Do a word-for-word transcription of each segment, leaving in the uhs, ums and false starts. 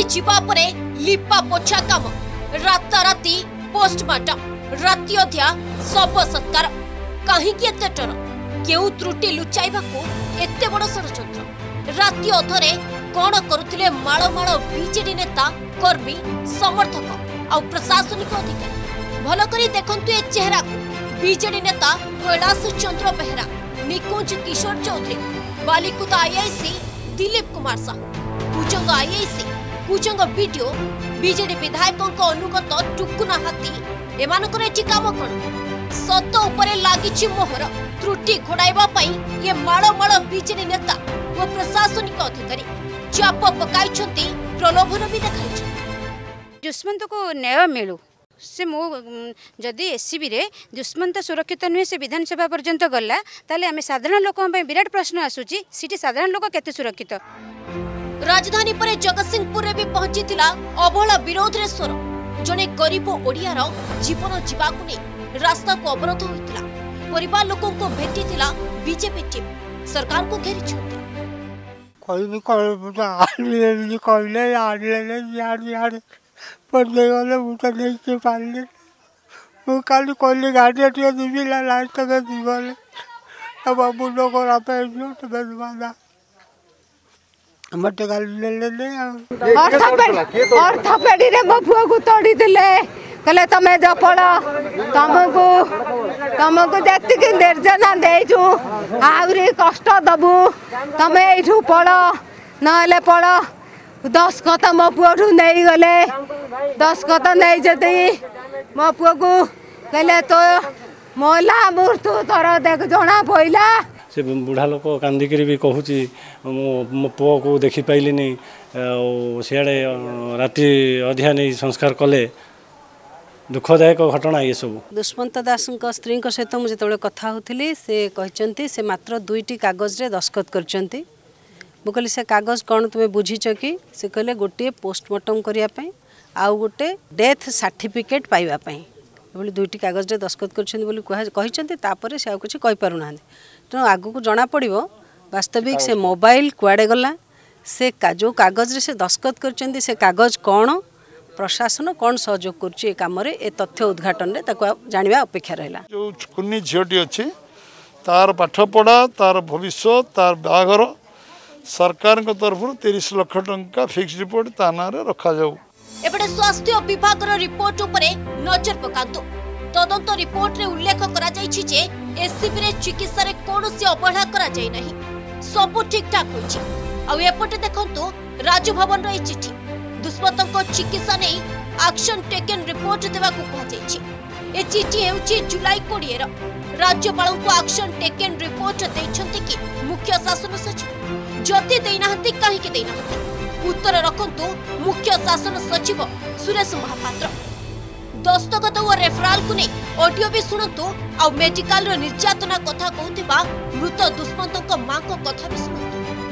जीवा परे लिपा पोछा काम राताराती पोस्टमार्टम राति अध्या शव सत्कार कहीं एते डर केउ त्रुटि लुचाइबाकू एते बड़ षड़यंत्र राति अधरे कौन करुथिले माळ माळ बीजेडी नेता कर्मी समर्थक आ प्रशासनिक अधिकारी भल करी देखंतु ए चेहरा को बीजेडी नेता Kailash Chandra Behera Nikunj Kishore Chaudhary Balikuda IIC Dilip Kumar Sahu Kujang IIC Kujang video BJD विधायकों अनुगत टुकुना हाथी एमानकर एठी काम कण सत उपरे लागिछि मोहर त्रुटि घोड़ाइबा पई ये माळ माळ बीजेडी नेता और प्रशासनिक अधिकारी चाप पकाइछंती प्रलोभन भी देखाइछंती। दुष्मंत को न्याय मिलू से मो जदि एससीबी रे दुष्मंत सुरक्षित नुहे से विधानसभा पर्यंत गला ताले आमे साधारण लोकन पे विराट प्रश्न आसुची सिटी साधारण लोक केते सुरक्षित। राजधानी पर जगतसिंहपुर भी पहुंची अवहेला विरोध रे स्वर जने गरीब ओडियार जीवन जीवाकू नहीं रास्ता को अवरोध होइतिला परिवार लोकों को भेटितिला बीजेपी टीम सरकार को घेरी छुटी कोई भी कोई आले कोइले आले यार यार पड़े गले मुझे नहीं के पाले वो काली कोइले गाड़ी टिया दिबिला लास्ट तक दिबले अब बाबू लोग और आपे जो तो बदमादा मत गाल ले ले ले और थपेड़ी और थपेड़ी रे मो फुआ को तोड़ी दिले कहले तमे जा पड़ा तमको तमको जति के निर्जना देजु आवरी कष्ट दबु तमे एठू पड़ा नले पड़ा दस कथा मो पुओठू नहीं गले दस कथा नहीं जति मो पुओ को कहले तो मोला मूर्तु तोर देख जोना पइला से बुढ़ा लोक कांदिक भी कहूँ मो पुओ को देखी पाइलिनी सियाड़े राति अधिया नहीं संस्कार कले दुखदायक घटना ये सब। दुष्मंत दास स्त्री सहित मुझे जो कथा होती से कहते से मात्र दुईटी कागज रे दस्खत करछंती मु कहली से कागज कौन तुम्हें बुझीच कि से कहले गोटे पोस्टमार्टम करने आउ गोटे डेथ सर्टिफिकेट पाइबापी बोली दुईटी कागज रे दस्खत करते से कुछ कहीपना तेणु आग को जना पड़ वास्तविक से मोबाइल कुआड़े गला से जो कागज रे से दस्खत करछंती से कागज कौन प्रशासन कौन सहयोग कर काम ए तथ्य उद्घाटन रे ताको जानिबा अपेक्षा रहला। जो कुन्नी झीटी अच्छी तार पाठपढ़ा तार भविष्य तार बाघर सरकार तरफ तीस लाख टंका फिक्स रिपोर्ट ता ना रखा जाऊ। एपटे स्वास्थ्य विभाग रिपोर्ट उपरे नजर पकांतु तदंत रिपोर्ट रे उल्लेख करा जायछि जे एससीबी रे चिकित्सा रे कोनोसी अवहेला करा जाय नाही सब ठीक ठाक होछि। आ एपटे देखंतु राजभवन रे चिठी दुष्मंतों चिकित्सा नहीं एक्शन टेकन रिपोर्ट देवाकू कहुछि। ए चिठी हेउछि जुलाई कोड़े राज्यपाल को एक्शन टेकन रिपोर्ट दैछंती कि मुख्य शासन सचिव जति देनाहंती काहे के देनाहंती उत्तर रखंतु मुख्य शासन सचिव सुरेश महापात्र दस्तखत और रेफराल को नहीं ऑडियो भी सुनंतु आ मेडिकल रो निर्यातना कथा कहउतिबा मृत दुष्मंतों मां को कथा भी सुनंतु।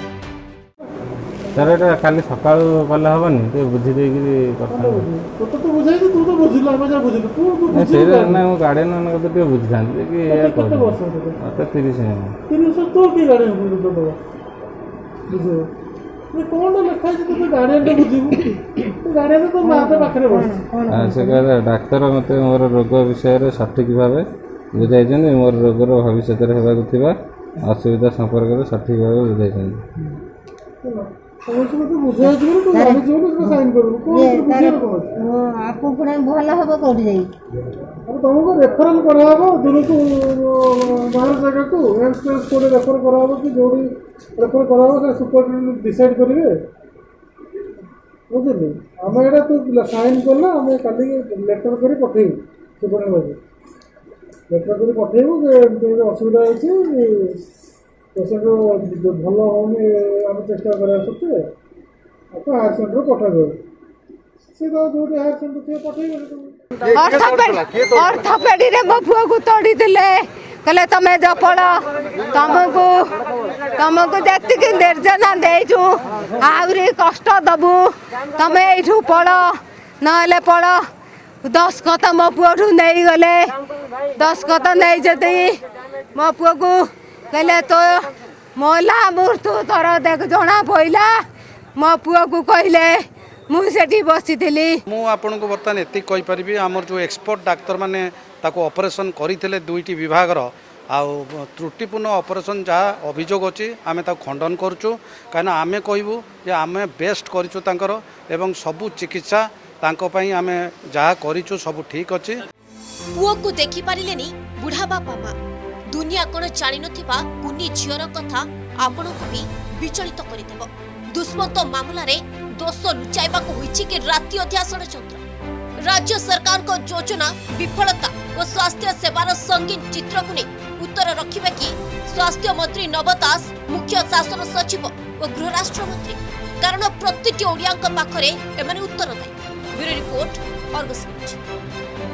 सर एटा खाली सकाळ कले हबनी ते बुझी दे कि करता तो तो बुझाई तू तो बुझिला हम जा बुझिलु तू बुझिलु से ना वो गार्डन न को ते बुझान कि या कर तो तीस है तीस तो की गार्डन बुझ दो बुझो ये कोन लिखा है तो गार्डन ते बुझिबु गार्डन तो माते पाखरे बस हां से कह डॉक्टर मते मोर रोग विषय रे सठिक भाबे बुझाइ जने मोर रोग रो भविष्य रे हेबा को थिबा असुविधा संपर्क रे सठिक भाबे बुझाइ जने आपको भल हम कौट जाई तुमको रेफरल कराबो दूर को बाहर जगह को एम्स को रेफर कराबो कि जो भी रेफर कराबो से सुपरिटेंडेंट डिसाइड करिवे बुझिले हम एटा तो साइन करला हम काली लेटर करी पठेबो सुपरिटेंडेंट लेटर करी पठेबो जे असुविधा अछि पेशेंट भल होनी आम चेष्टा करा सकते आपको हायर सेंटर पठाइबे से तो जो हायर सेंटर थे पठाइबे और थपेड़ी और थपेड़ी रे मो फुआ को तोड़ी दिले कहले तमे जा पड़ा तमको तमको जति के निर्जना देजु आवरी कष्ट दबु तमे एठू पड़ा नले पड़ा दस कथा मो पुओठू नहीं गले दस कथा नहीं जति मो पुओ को कहले तो मोला मूर्तु तोर देख जोना पइला मो पुओ को कहले मुझे बसी मु आपन को बर्तमान एति कहि परिबी हमर जो एक्सपर्ट डाक्टर माने ताको ऑपरेशन करिथिले दुईटी विभागर आउ त्रुटिपूर्ण ऑपरेशन जहाँ अभियोग अच्छी आम खंडन करुचु कहीं आम कहूँ जे आम बेस्ट करूँ तांकर एवं सबू चिकित्सा तांकों आम जहाँ करूँ सब ठीक अच्छे। पुओ को देखि पारिलेनी बुढ़ा बापा माँ दुनिया कौन जानी नथिबा कुनी झीर कथा आपण को भी विचलित करदेव। दुष्मंत मामला रे दोष लुचाइबा को होइछि कि राति अध्या षड्यंत्र राज्य सरकार को योजना विफलता और स्वास्थ्य सेवार संगीन चित्र को नहीं उत्तर रखिबे कि स्वास्थ्य मंत्री नव दास मुख्य शासन सचिव और गृह राष्ट्र मंत्री कारण प्रतिटी ओडिया पाखरे एमाने उत्तर दे। Bureau report Argus news.